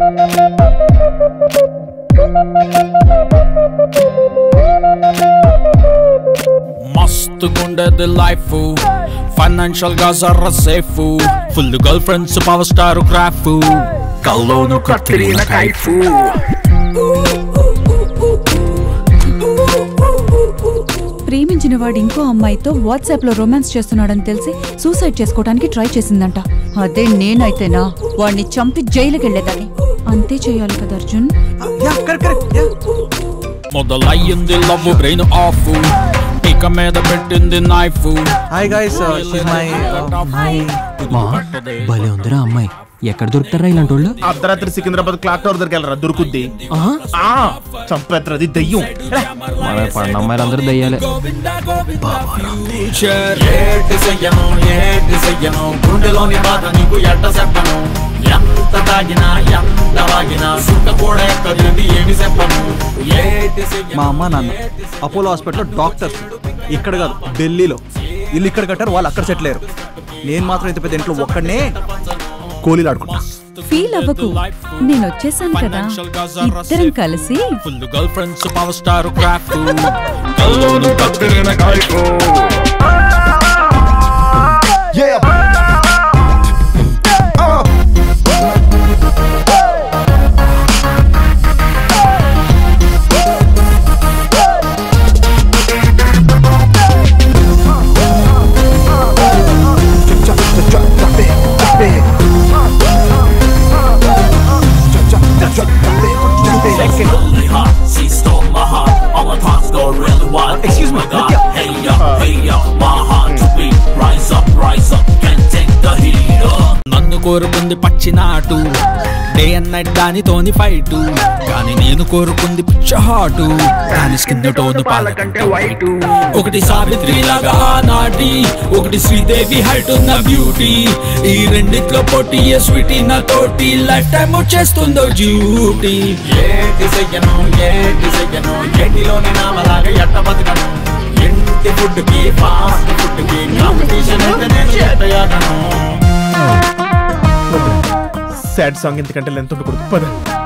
మస్తు గుండెది life financial గా జర్ర safe full girl friends power star గ్రాఫ్ కల్లోను కత్తిరిన కైఫ్ ప్రేమించిన వాడు ఇంకో అమ్మాయితో వాట్సాప్ లో రొమాన్స్ చేస్తున్నాడని తెలిసి సూసైడ్ చేసుకోవడానికి ట్రై చేసిందంట. అదే నేనైతేనా వాడిని చంపి జైలుకి వెళ్ళేదాన్ని. అంతే చేయాలి కదా అర్జున్. మొదలయ్యింది లవ్ బ్రెయిన్ ఆఫ్ ఇక మీద పెట్టింది knife. Hi guys she's my భలే ఉందిరా అమ్మాయి. ఎక్కడ దొరుకుతారా ఇలాంటి వాళ్ళు? అర్ధరాత్రి సికింద్రాబాద్ క్లాక్ టవర్ దగ్గరికి వెళ్ళరా దొరుకుద్ది. చంపేత్రది దెయ్యం. పడిన అమ్మాయిలందరూ దయ్యాలే. మా అమ్మ నాన్న అపోలో హాస్పిటల్లో డాక్టర్స్. ఇక్కడ కాదు ఢిల్లీలో. ఇల్లు ఇక్కడ కట్టారు, వాళ్ళు అక్కడ సెటిల్ అయ్యారు. నేను మాత్రం ఇంత పెద్ద ఇంట్లో ఒక్కడనే కోలీలు ఆడుకుంటా. ఫీల్ అవ్వకు, నేను వచ్చేసాను కదా. ఇద్దరం కలిసి full girl friends power star క్రాఫ్ కల్లోను Katrina Kaif. Excuse me. Hey yo, my heart to beat. Rise up, can't take the heat up. నన్ను కోరుకుంది పచ్చినాటు, డే అండ్ నైట్ దానితోని ఫైట్. కానీ నేను కోరుకుంది పిచ్చ హాటు, దాని స్కిన్ టోన్ పాలకంటే వైట్. ఒకటి సావిత్రి లాగా నాటి, ఒకటి శ్రీదేవి హైట్ ఉన్న బ్యూటీ. ఈ రెండిట్లో పోటీ ఏ స్వీటీ నా తోటి లైఫ్ టైమ్ చేస్తుందో డ్యూటీ. ఏటి చెయ్యను ఏటిలోనే నామలాగా ఎట్ట బతకను. ఇంటి ఫుడ్ కి ఫాస్ట్ ఫుడ్ కి కాంపిటీషన్ అయితే నేను చేతయాగను. సాడ్ సాంగ్ ఇంతకంటే లెంత్ ఉండకూడదు. పద.